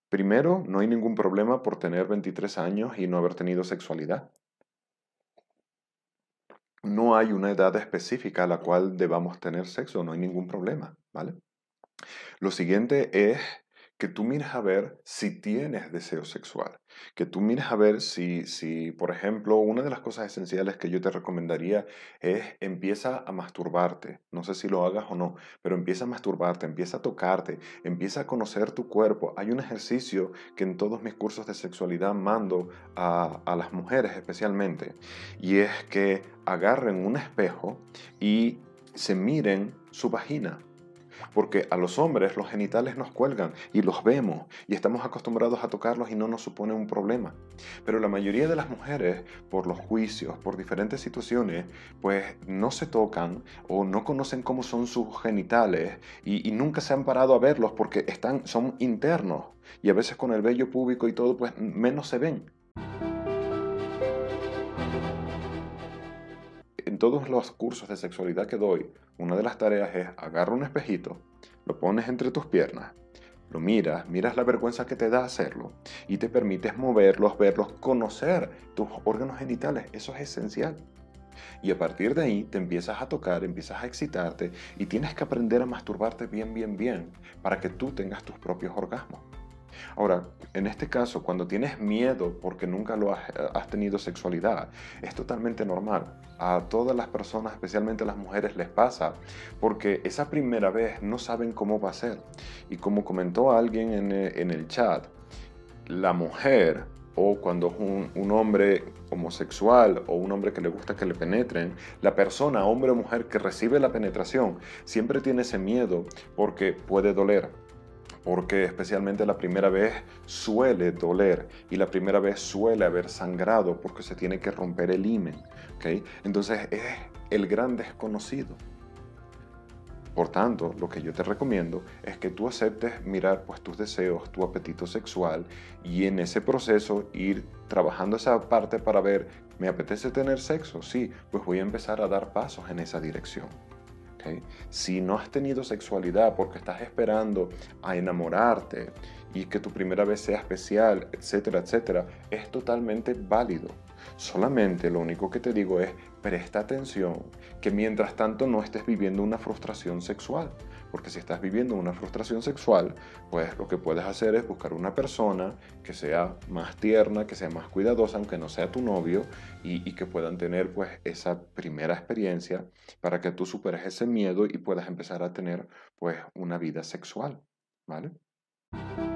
Primero, no hay ningún problema por tener 23 años y no haber tenido sexualidad. No hay una edad específica a la cual debamos tener sexo, no hay ningún problema, ¿vale? Lo siguiente es que tú mires a ver si tienes deseo sexual, que tú mires a ver si, por ejemplo, una de las cosas esenciales que yo te recomendaría es empieza a masturbarte. No sé si lo hagas o no, pero empieza a masturbarte, empieza a tocarte, empieza a conocer tu cuerpo. Hay un ejercicio que en todos mis cursos de sexualidad mando a las mujeres especialmente, y es que agarren un espejo y se miren su vagina. Porque a los hombres los genitales nos cuelgan y los vemos y estamos acostumbrados a tocarlos y no nos supone un problema. Pero la mayoría de las mujeres, por los juicios, por diferentes situaciones, pues no se tocan o no conocen cómo son sus genitales y nunca se han parado a verlos porque son internos y a veces con el vello púbico y todo, pues menos se ven. En todos los cursos de sexualidad que doy, una de las tareas es agarra un espejito, lo pones entre tus piernas, lo miras la vergüenza que te da hacerlo y te permites moverlos, verlos, conocer tus órganos genitales. Eso es esencial. Y a partir de ahí te empiezas a tocar, empiezas a excitarte y tienes que aprender a masturbarte bien, bien, bien para que tú tengas tus propios orgasmos. Ahora, en este caso, cuando tienes miedo porque nunca has tenido sexualidad, es totalmente normal. A todas las personas, especialmente a las mujeres, les pasa porque esa primera vez no saben cómo va a ser. Y como comentó alguien en el chat, la mujer o cuando es un hombre homosexual o un hombre que le gusta que le penetren, la persona, hombre o mujer que recibe la penetración, siempre tiene ese miedo porque puede doler, porque especialmente la primera vez suele doler y la primera vez suele haber sangrado porque se tiene que romper el himen, ¿ok? Entonces es el gran desconocido. Por tanto, lo que yo te recomiendo es que tú aceptes mirar pues tus deseos, tu apetito sexual y en ese proceso ir trabajando esa parte para ver, ¿me apetece tener sexo? Sí, pues voy a empezar a dar pasos en esa dirección. ¿Ok? Si no has tenido sexualidad porque estás esperando a enamorarte y que tu primera vez sea especial, etcétera, etcétera, es totalmente válido. Solamente lo único que te digo es presta atención que mientras tanto no estés viviendo una frustración sexual. Porque si estás viviendo una frustración sexual, pues lo que puedes hacer es buscar una persona que sea más tierna, que sea más cuidadosa, aunque no sea tu novio, y que puedan tener pues esa primera experiencia para que tú superes ese miedo y puedas empezar a tener pues una vida sexual, ¿vale?